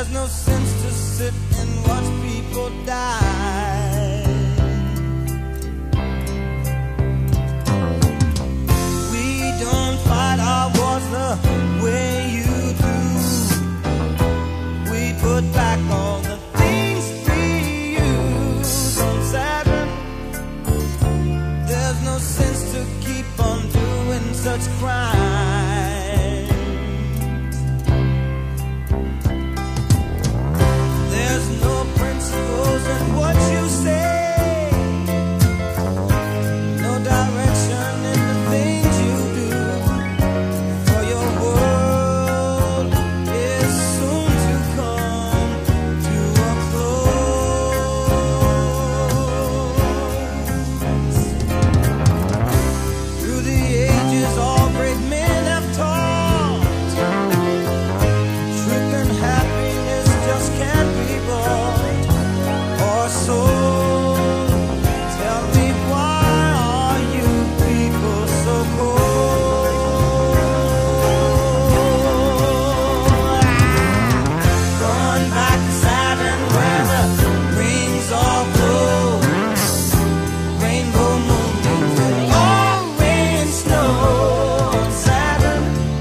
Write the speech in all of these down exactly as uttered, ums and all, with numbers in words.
There's no sense to sit and watch people die. We don't fight our wars the way you do. We put back all the things we use on Saturn. There's no sense to keep on doing such crimes. There's no principles in what you say, no direction in the things you do. For your world is soon to come to a close. Through the ages, all great men have taught, truth and happiness just can't be bought or sold. Tell me, why are you people so cold? Going back to Saturn where the rings all glow, rainbow moonbeams and all rain snow. On Saturn,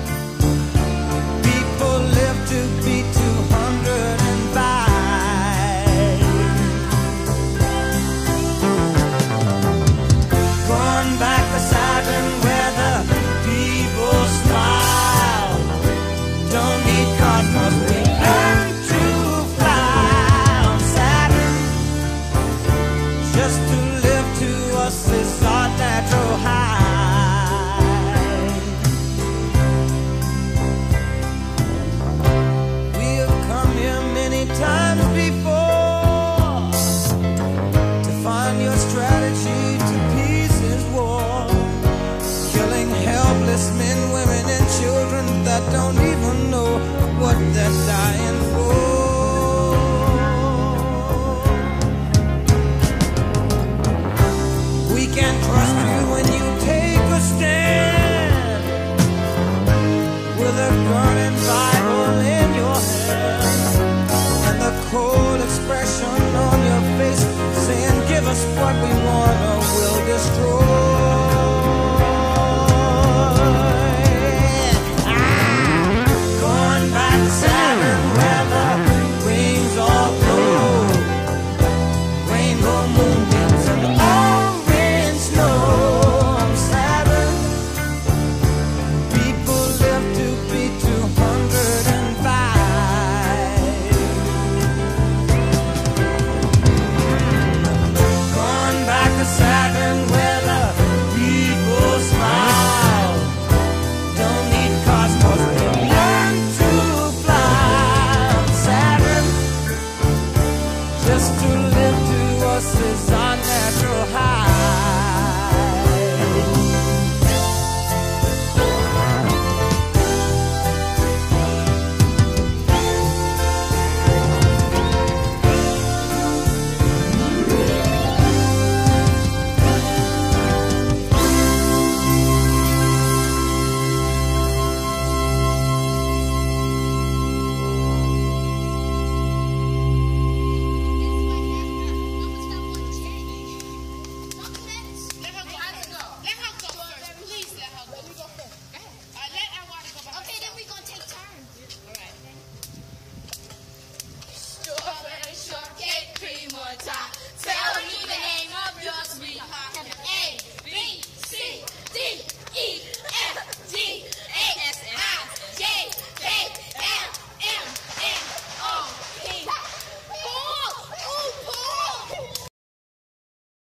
people live to be two hundred five. Going back to Saturn where the people smile. Don't need cosmos, we learn to fly. On Saturn, just to live to us is our natural high. We have come here many times before to find your strategy to peace is war. Killing helpless men, women, and children that don't even know what they're dying for. We can trust you when you take a stand.